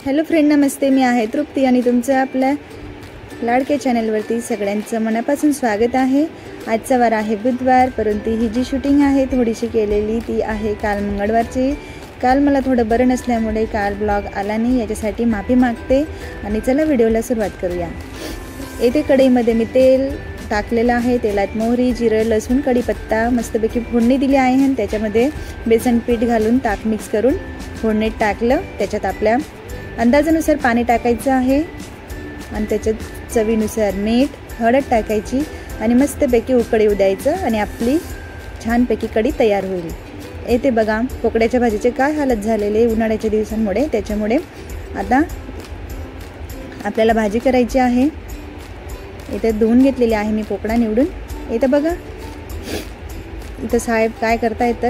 Hello friend, नमस्ते. मी आहे तृप्ती आणि तुमचं आपल्या लाडके चॅनलवरती सगळ्यांचं मनापासून स्वागत आहे. आजचा वार आहे बुधवार, परंतु ही जी शूटिंग आहे थोडीशी केलेली ती आहे काल मंगळवारची. काल मला थोडं बरं नसल्यामुळे काल ब्लॉग आला नाही, याच्यासाठी माफी मागते. आणि चला व्हिडिओला सुरुवात करूया. येथे कढईमध्ये मी तेल टाकलेलं आहे. तेलात मोहरी, जिरं, लसूण, कढीपत्ता मस्तपैकी फोडणी दिली आहे आणि त्याच्यामध्ये बेसन पीठ घालून ताक मिक्स करून फोडणीत टाकलं. त्याच्यात आपल्या अंदाजानुसार पाणी टाकायचं आहे आणि त्याच्यात चवीनुसार मीठ, हळद टाकायची आणि मस्तपैकी उकळी येऊ द्यायचं आणि आपली छानपैकी कढी तयार होईल. येथे बघा पोकळ्याच्या भाजीचे काय हालत झालेले उन्हाळ्याच्या दिवसांमुळे, त्याच्यामुळे आता आपल्याला भाजी करायची आहे. इथे धुवून घेतलेली आहे मी पोकळा निवडून. इथे बघा इथं साहेब काय करतायत तर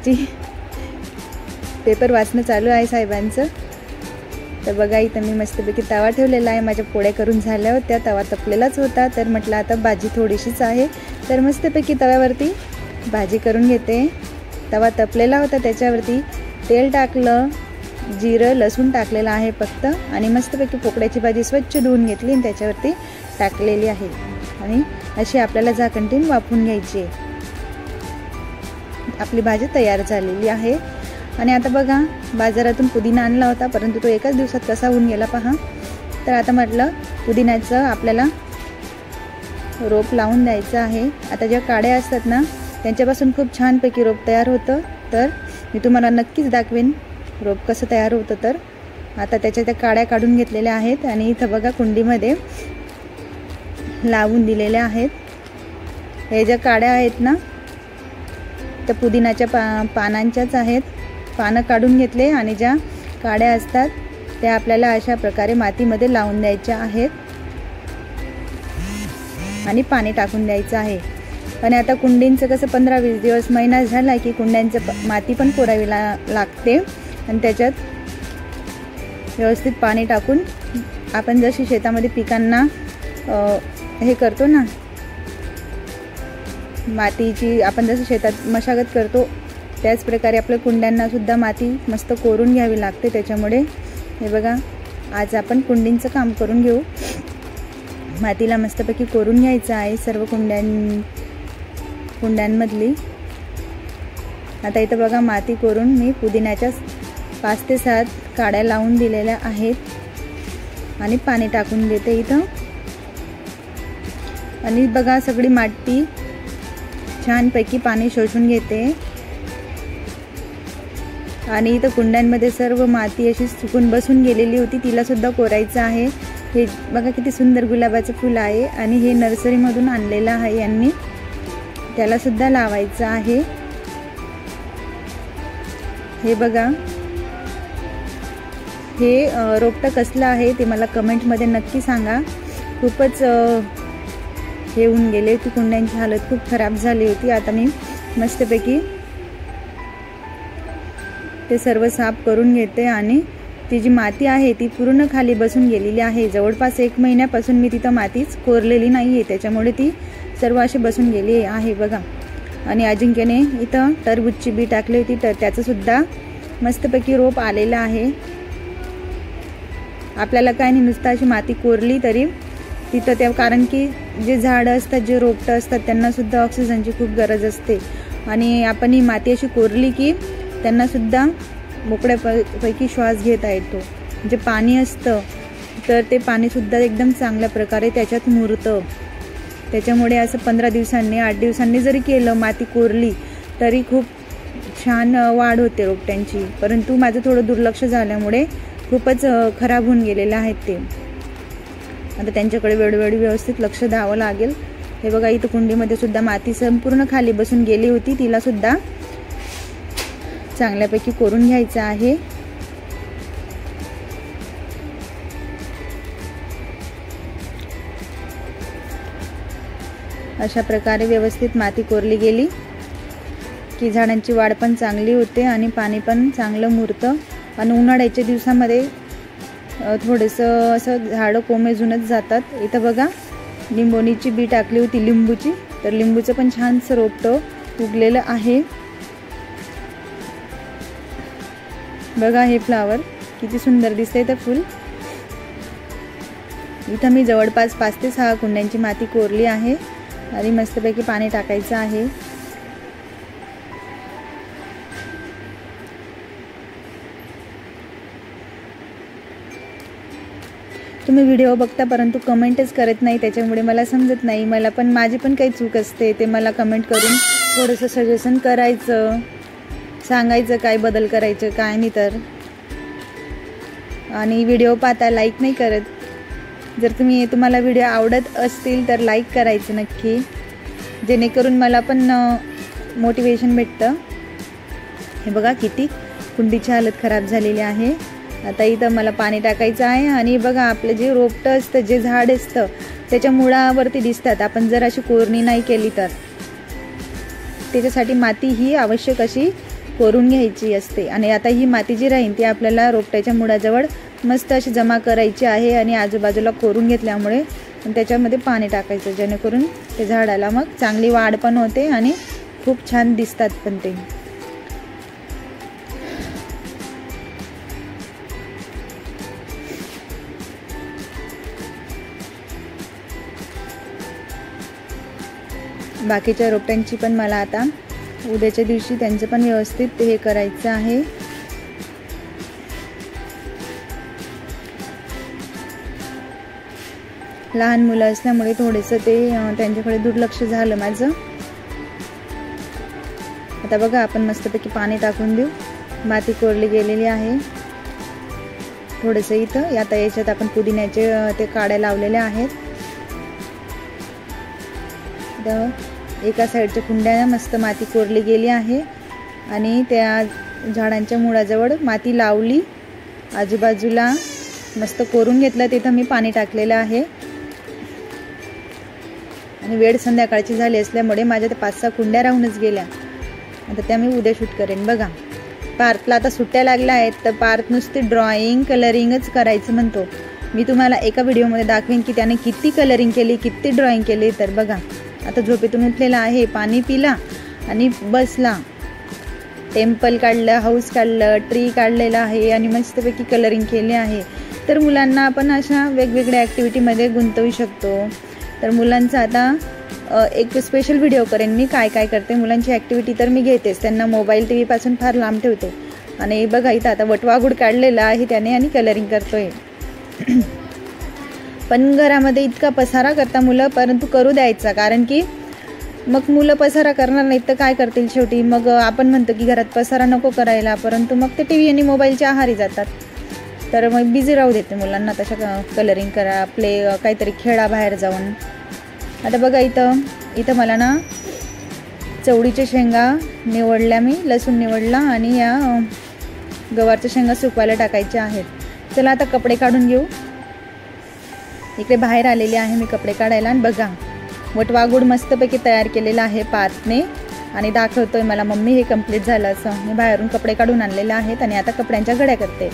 पेपर वाचणं चालू आहे साहेबांचं. तर बघा इथं मी मस्तपैकी तवा ठेवलेला आहे. माझ्या पोळ्या करून झाल्या होत्या, तवा तपलेलाच होता. तर म्हटलं आता भाजी थोडीशीच आहे तर मस्तपैकी तव्यावरती भाजी करून घेते. तवा तपलेला होता, त्याच्यावरती तेल टाकलं, जिरं, लसूण टाकलेलं आहे फक्त आणि मस्तपैकी पोकळ्याची भाजी स्वच्छ धुवून घेतली आणि त्याच्यावरती टाकलेली आहे आणि अशी आपल्याला झाकण ठेवून वाफवून घ्यायची. आपली भाजी तयार झालेली आहे. आणि आता बघा बाजारातून पुदिना आणला होता, परंतु तो एकाच दिवसात कसा होऊन गेला पहा. तर आता म्हटलं पुदिन्याचं आपल्याला रोप लावून द्यायचं आहे. आता ज्या काड्या असतात ना त्यांच्यापासून खूप छानपैकी रोप तयार होतं. तर मी तुम्हाला नक्कीच दाखवेन रोप कसं तयार होतं. तर आता त्याच्या त्या काड्या काढून घेतलेल्या आहेत आणि इथं बघा कुंडीमध्ये लावून दिलेल्या आहेत. हे ज्या काड्या आहेत ना त्या पुदिनाच्या पानांच्याच आहेत. पानं काढून घेतले आणि ज्या काड्या असतात त्या आपल्याला अशा प्रकारे मातीमध्ये लावून द्यायच्या आहेत आणि पाणी टाकून द्यायचं आहे. आणि आता कुंडींचं कसं 15-20 दिवस महिना झाला की कुंड्यांचं माती पण कोरावी लागते आणि त्याच्यात व्यवस्थित पाणी टाकून आपण जशी शेतामध्ये पिकांना हे करतो ना, मातीची आपण जसं शेतात मशागत करतो त्याच प्रकारे आपल्या कुंड्यांना सुद्धा माती मस्त कोरून घ्यावी लागते. त्याच्यामुळे हे बघा आज आपण कुंडींचं काम करून घेऊ. मातीला मस्तपैकी कोरून घ्यायचं आहे सर्व कुंड्यांमधली. आता इथं बघा माती कोरून मी पुदिन्याच्या 5 ते 7 काड्या लावून दिलेल्या आहेत आणि पाणी टाकून देते इथं. आणि बघा सगळी माती छानपैकी पाणी शोषून घेते आणि इथं कुंड्यांमध्ये सर्व माती अशी सुकून बसून गेलेली होती, तिला सुद्धा कोरायचं आहे. हे बघा किती सुंदर गुलाबाचं फुल आहे आणि हे नर्सरीमधून आणलेलं आहे यांनी, त्याला सुद्धा लावायचं आहे. हे बघा हे रोपटं कसलं आहे ते मला कमेंटमध्ये नक्की सांगा. खूपच हे होऊन गेले की कुंड्यांची हालत खूप खराब झाली होती. आता मी मस्तपैकी ते सर्व साफ करून घेते आणि ती जी माती आहे ती पूर्ण खाली बसून गेलेली आहे. जवळपास 1 महिन्यापासून मी तिथं मातीच कोरलेली नाही आहे, त्याच्यामुळे ती सर्व अशी बसून गेली आहे बघा. आणि अजिंक्यने इथं टरबूजची बी टाकली होती तर त्याचं सुद्धा मस्तपैकी रोप आलेलं आहे. आपल्याला काय नाही, नुसतं अशी माती कोरली तरी तिथं त्या, कारण की जे झाडं असतात, जे रोपटं असतात त्यांना सुद्धा ऑक्सिजनची खूप गरज असते आणि आपण ही माती अशी कोरली की त्यांना सुद्धा मोकळ्यापैकी श्वास घेता येतो. जे पाणी असतं तर ते पाणीसुद्धा एकदम चांगल्या प्रकारे त्याच्यात मुरतं. त्याच्यामुळे असं 15 दिवसांनी 8 दिवसांनी जरी केलं, माती कोरली तरी खूप छान वाढ होते रोपट्यांची. परंतु माझं थोडं दुर्लक्ष झाल्यामुळे खूपच खराब होऊन गेलेले आहेत ते. आता त्यांच्याकडे वेळोवेळी व्यवस्थित लक्ष द्यावं लागेल. हे बघा इथं कुंडीमध्ये सुद्धा माती संपूर्ण खाली बसून गेली होती, तिला सुद्धा चांगल्यापैकी कोरून घ्यायचं आहे. अशा प्रकारे व्यवस्थित माती कोरली गेली की झाडांची वाढ पण चांगली होते आणि पाणी पण चांगलं मुरतं. आणि उन्हाळ्याच्या दिवसामध्ये थोडंसं असं झाडं कोमेजूनच जातात. इथं बघा लिंबोणीची बी टाकली होती, लिंबूची, तर लिंबूचं पण छानसं रोपटं उगलेलं आहे. बघा हे फ्लावर किती सुंदर दिसतंय ते फूल। इथं मी जवळपास 5 ते 6 कुंड्यांची माती कोरली आहे आणि मस्तपैकी पाणी टाकायचं आहे। तुम्ही व्हिडिओ बघता परंतु कमेंटच करत नाही, त्याच्यामुळे मला समजत नाही। मला पण माझी पण काही चूक असते, ते मला कमेंट करून थोडंसं सजेशन करायचं, सांगायचं काय बदल करायचं काय नाही तर। आणि व्हिडिओ पाहता लाईक नाही करत। जर तुम्हाला व्हिडिओ आवडत असतील तर लाईक करायचं नक्की, जेणेकरून मला पण मोटिवेशन भेटतं। हे बघा किती कुंडीची हालत खराब झालेली आहे। आता इथं मला पाणी टाकायचं आहे आणि बघा आपलं जे रोपटं असतं, जे झाड असतं त्याच्या मुळावरती दिसतात। आपण जर अशी कोरणी नाही केली तर त्याच्यासाठी माती ही आवश्यक अशी कोरून घ्यायची असते। आणि आता ही माती जी राहील ती आपल्याला रोपट्याच्या मुळाजवळ मस्त अशी जमा करायची आहे आणि आजूबाजूला कोरून घेतल्यामुळे त्याच्यामध्ये पाणी टाकायचं, जेणेकरून त्या झाडाला मग चांगली वाढ पण होते आणि खूप छान दिसतात पण ते। बाकीच्या रोपट्यांची पण मला आता उद्याच्या दिवशी त्यांचं पण व्यवस्थित हे करायचं आहे। लहान मुलं असल्यामुळे थोडेसं ते त्यांच्याकडे दुर्लक्ष झालं माझं। आता बघा आपण मस्तपैकी पाणी टाकून देऊ। माती कोरली गेलेली आहे थोडंसं इथं। आता याच्यात आपण पुदिन्याचे ते काड्या लावलेल्या आहेत। एका साईडच्या कुंड्याला मस्त माती कोरली गेली आहे आणि त्या झाडांच्या मुळाजवळ माती लावली, आजूबाजूला मस्त कोरून घेतलं। तिथं मी पाणी टाकलेलं आहे आणि वेळ संध्याकाळची झाली असल्यामुळे माझ्या 5-6 कुंड्या राहूनच गेल्या। आता त्या मी उद्या शूट करेन। बघा पार्थला आता सुट्ट्या लागल्या आहेत तर पार्थ नुसती ड्रॉइंग कलरिंगच करायचं म्हणतो। मी तुम्हाला एका व्हिडिओमध्ये दाखवेन की त्याने किती कलरिंग केली, किती ड्रॉइंग केली। तर बघा आता झोपेतून उठलेला आहे, पाणी पिला आणि बसला, टेम्पल काढलं, हाऊस काढलं, ट्री काढलेला आहे आणि मस्तपैकी कलरिंग केले आहे। तर मुलांना आपण अशा वेगवेगळ्या ॲक्टिव्हिटीमध्ये गुंतवू शकतो। तर मुलांचा आता एक स्पेशल व्हिडिओ करेन मी काय काय करते मुलांची ॲक्टिव्हिटी। तर मी घेतेच, त्यांना मोबाईल TV पासून फार लांब ठेवते। आणि बघा इथं आता वटवाघूळ काढलेला आहे त्याने आणि कलरिंग करतोय। पण घरामध्ये इतका पसारा करता मुलं, परंतु करू द्यायचा, कारण की मग मुलं पसारा करणार नाहीत तर काय करतील शेवटी। मग आपण म्हणतो की घरात पसारा नको करायला, परंतु मग ते TV आणि मोबाईलच्या आहारी जातात। तर मग बिझी राहू देते मुलांना, तशा कलरिंग करा, काहीतरी खेळा बाहेर जाऊन। आता बघा इथं मला ना चवळीच्या शेंगा निवडल्या, मी लसूण निवडला आणि या गवारच्या शेंगा सुकवायला टाकायच्या आहेत। चला आता कपडे काढून घेऊ। इकडे बाहेर आलेले आहे मी कपडे काढायला आणि बघा वटवाघूळ मस्तपैकी तयार केलेला आहे पार्थने आणि दाखवतोय मला, मम्मी हे कंप्लीट झालं असं। मी बाहेरून कपडे काढून आणलेले आहेत आणि आता कपड्यांच्या घड्या करते।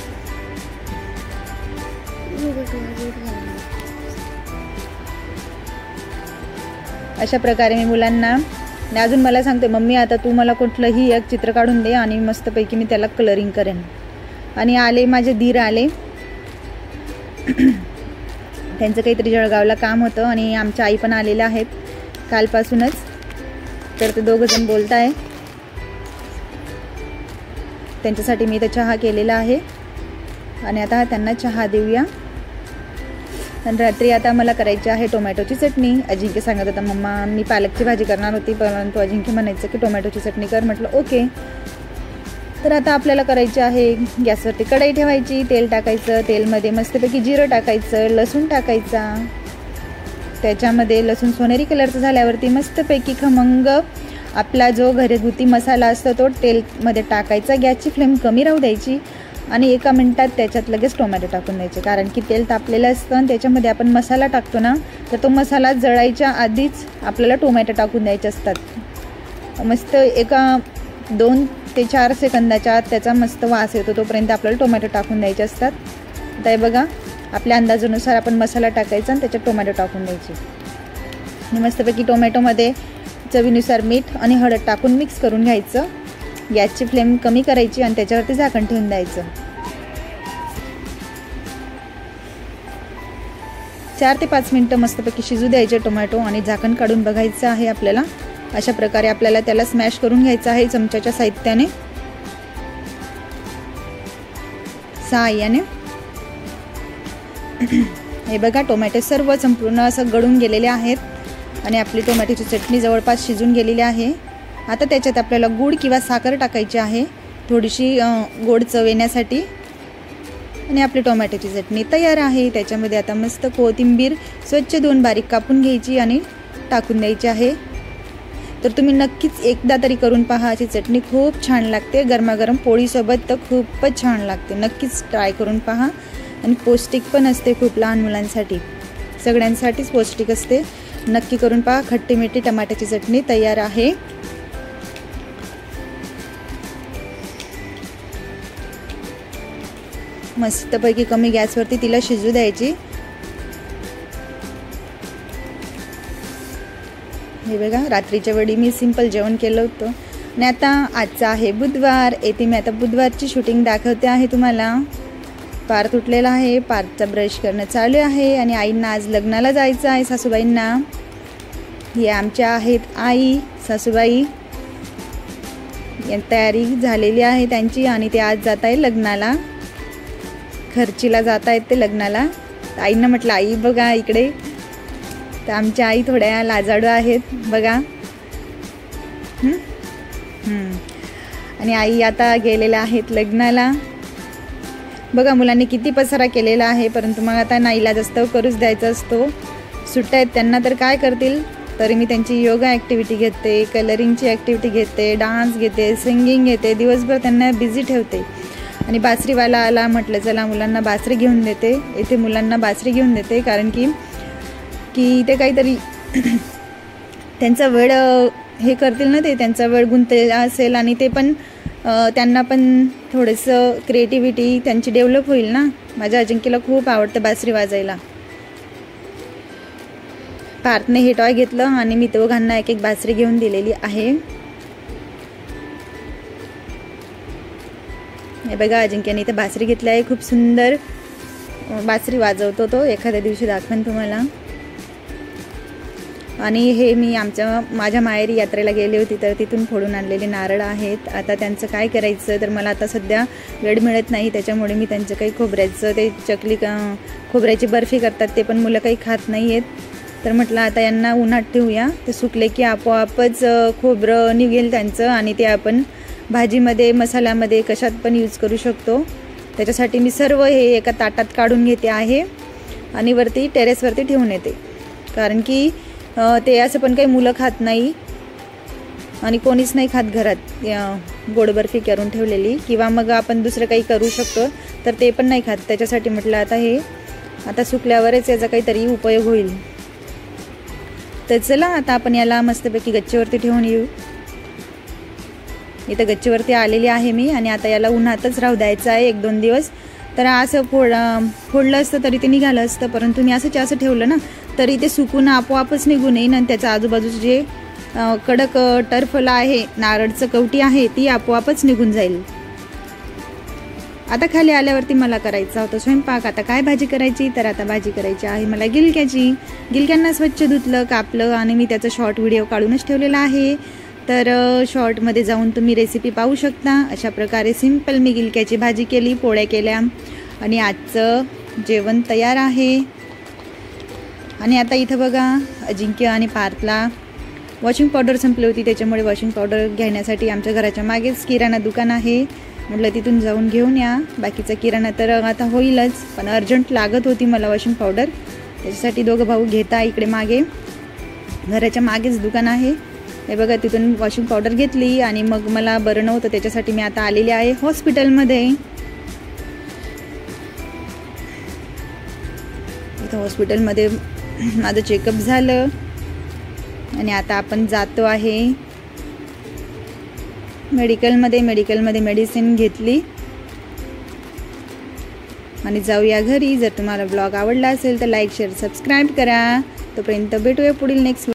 अशा प्रकारे मी मुलांना अजून मला सांगते, मम्मी आता तू मला कुठलंही एक चित्र काढून दे आणि मस्तपैकी मी त्याला कलरिंग करेन। आणि आले माझे दीर आले, त्यांचं काहीतरी जळगावला काम होतं आणि आमच्या आई पण आलेल्या आहेत कालपासूनच। तर ते दोघंजण बोलत आहे, त्यांच्यासाठी मी इथं चहा केलेला आहे आणि आता त्यांना चहा देऊया। आणि रात्री आता मला करायची आहे टोमॅटोची चटणी। अजिंक्य सांगत होता मम्मा मी पालकची भाजी करणार होती, परंतु अजिंक्य म्हणायचं की टोमॅटोची चटणी कर। म्हटलं ओके। तर आता आपल्याला करायची आहे, गॅसवरती कढई ठेवायची, तेल टाकायचं, तेलमध्ये मस्तपैकी जिरं टाकायचं, लसूण टाकायचा, त्याच्यामध्ये लसूण सोनेरी कलरचं झाल्यावरती मस्तपैकी खमंग आपला जो घरगुती मसाला असतो तो तेलमध्ये टाकायचा। गॅसची फ्लेम कमी राहू द्यायची आणि 1 मिनिटात त्याच्यात लगेच टोमॅटो टाकून द्यायचे, कारण की तेल तापलेलं असतं आणि त्याच्यामध्ये आपण मसाला टाकतो ना, तर तो मसाला जळायच्या आधीच आपल्याला टोमॅटो टाकून द्यायचे असतात। मस्त 2 ते 4 सेकंदाच्या आत त्याचा मस्त वास येतो, तोपर्यंत आपल्याला टोमॅटो टाकून द्यायचे असतात। आता हे बघा आपल्या अंदाजानुसार आपण मसाला टाकायचा आणि त्याच्यात टोमॅटो टाकून द्यायचे आणि मस्तपैकी टोमॅटोमध्ये चवीनुसार मीठ आणि हळद टाकून मिक्स करून घ्यायचं। गॅसची फ्लेम कमी करायची आणि त्याच्यावरती झाकण ठेवून द्यायचं। 4 ते 5 मिनिटं मस्तपैकी शिजू द्यायचे टोमॅटो आणि झाकण काढून बघायचं आहे आपल्याला। अशा प्रकारे आपल्याला त्याला स्मॅश करून घ्यायचं आहे चमच्याच्या साहाय्याने, साहाय्याने। हे बघा टोमॅटो सर्व संपूर्ण असं गळून गेलेले आहेत आणि आपली टोमॅटोची चटणी जवळपास शिजून गेलेली आहे। आता त्याच्यात आपल्याला गूळ किंवा साखर टाकायची आहे थोडीशी गोड चव येण्यासाठी आणि आपली टोमॅटोची चटणी तयार आहे। त्याच्यामध्ये आता मस्त कोथिंबीर स्वच्छ धुवून बारीक कापून घ्यायची आणि टाकून द्यायची आहे। तर तुम्ही नक्कीच एकदा तरी करून पहा, अशी चटणी खूप छान लागते, गरमागरम पोळीसोबत तर खूपच छान लागते। नक्कीच ट्राय करून पहा आणि पौष्टिक पण असते खूप, लहान मुलांसाठी सगळ्यांसाठीच पौष्टिक असते। नक्की करून पहा। खट्टी मिठी टमाट्याची चटणी तयार आहे। मस्तपैकी कमी गॅसवरती तिला शिजू द्यायची। हे बघा रात्रीच्या वेळी मी सिंपल जेवण केलं होतं आणि आता आजचा आहे बुधवार, येथे मी आता बुधवारची शूटिंग दाखवते आहे तुम्हाला। पार्थ उठलेला आहे, पार्थचा ब्रश करणं चालू आहे आणि आईंना आज लग्नाला जायचं आहे, सासूबाईंना। हे आमच्या आहेत आई सासूबाई, तयारी झालेली आहे त्यांची आणि ते आज जात आहे लग्नाला, खर्चीला जात आहेत ते लग्नाला। आईंना म्हटलं आई बघा इकडे, तर आमच्या आई थोड्या लाजाळू आहेत बघा। आणि आई आता गेलेल्या आहेत लग्नाला। बघा मुलांनी किती पसारा केलेला आहे, परंतु मग आता नाईलाज असतो, करूच द्यायचा असतो। सुट्ट्या आहेत त्यांना तर काय करतील, तरी मी त्यांची योगा ॲक्टिव्हिटी घेते, कलरिंगची ॲक्टिव्हिटी घेते, डान्स घेते, सिंगिंग घेते, दिवसभर त्यांना बिझी ठेवते। आणि बासरीवाला आला, म्हटलं चला मुलांना बासरी घेऊन देते, इथे मुलांना बासरी घेऊन देते, कारण की ते काहीतरी त्यांचा वेळ हे करतील ना, ते त्यांचा वेळ गुंतलेला असेल आणि ते पण त्यांना पण थोडंसं क्रिएटिव्हिटी त्यांची डेव्हलप होईल ना। माझ्या अजिंक्यला खूप आवडतं बासरी वाजायला। पार्थने हे टॉय घेतलं आणि मी दोघांना एक एक बासरी घेऊन दिलेली आहे। हे बघा अजिंक्यने इथे बासरी घेतली आहे, खूप सुंदर बासरी वाजवतो तो, एखाद्या दिवशी दाखवेन तुम्हाला। आणि हे मी माझ्या माहेरी यात्रेला गेली होती तर तिथून फोडून आणलेले नारळ आहेत। आता त्यांचं काय करायचं, तर मला आता सध्या वेळ मिळत नाही, त्याच्यामुळे मी त्यांचं काही खोबऱ्याचं ते खोबऱ्याची बर्फी करतात, ते पण मुलं काही खात नाही आहेत। तर म्हटलं आता यांना उन्हात ठेवूया, ते सुकले की आपोआपच खोबरं निघेल त्यांचं आणि ते आपण भाजीमध्ये मसाल्यामध्ये कशात पण यूज करू शकतो। त्याच्यासाठी मी सर्व हे एका ताटात काढून घेते आहे आणि वरती टेरेसवरती ठेवून येते, कारण की ते असं पण काही मुलं खात नाही आणि कोणीच नाही खात घरात गोड बर्फी करून ठेवलेली, किंवा मग आपण दुसरं काही करू शकतो तर ते पण नाही खात। त्याच्यासाठी म्हटलं आता सुकल्यावरच याचा काहीतरी उपयोग होईल। तर चला आता आपण याला मस्तपैकी गच्चीवरती ठेवून येऊ। इथं गच्चीवरती आलेली आहे मी आणि आता याला उन्हातच राहू द्यायचं आहे 1-2 दिवस। तर असं फोडलं असतं तरी ते निघालं असतं, परंतु मी असं ठेवलं ना तरी ते सुकून आपोआपच निघून येईन आणि त्याच्या आजूबाजूचं जे कडक टरफलं आहे, नारळचं कवटी आहे, ती आपोआपच निघून जाईल। आता खाली आल्यावरती मला करायचा होता स्वयंपाक। आता काय भाजी करायची, तर आता भाजी करायची आहे मला गिलक्याची। गिलक्यांना स्वच्छ धुतलं, कापलं आणि मी त्याचा शॉर्ट व्हिडिओ काढूनच ठेवलेला आहे, तर शॉर्टमध्ये जाऊन तुम्ही रेसिपी पाहू शकता। अशा प्रकारे सिंपल मी गिलक्याची भाजी केली, पोळ्या केल्या आणि आजचं जेवण तयार आहे। आणि आता इथं बघा अजिंक्य आणि पार्थला वॉशिंग पावडर संपली होती, त्याच्यामुळे वॉशिंग पावडर घेण्यासाठी आमच्या घराच्या मागेच किराणा दुकान आहे, म्हटलं तिथून जाऊन घेऊन या। बाकीचा किराणा तर आता होईलच, पण अर्जंट लागत होती मला वॉशिंग पावडर, त्याच्यासाठी दोघं भाऊ घेता इकडे मागे, घराच्या मागेच दुकान आहे। हे बघा तिथून वॉशिंग पावडर घेतली आणि मग मला बरं नव्हतं, त्याच्यासाठी मी आता आलेली आहे हॉस्पिटलमध्ये। इथं हॉस्पिटलमध्ये माझं चेकअप झालं आणि आता आपण जातो आहे मेडिकलमध्ये मेडिसिन घेतली आणि जाऊया घरी। जर तुम्हाला ब्लॉग आवडला असेल तर लाईक शेअर सबस्क्राईब करा। तोपर्यंत भेटूया पुढील नेक्स्ट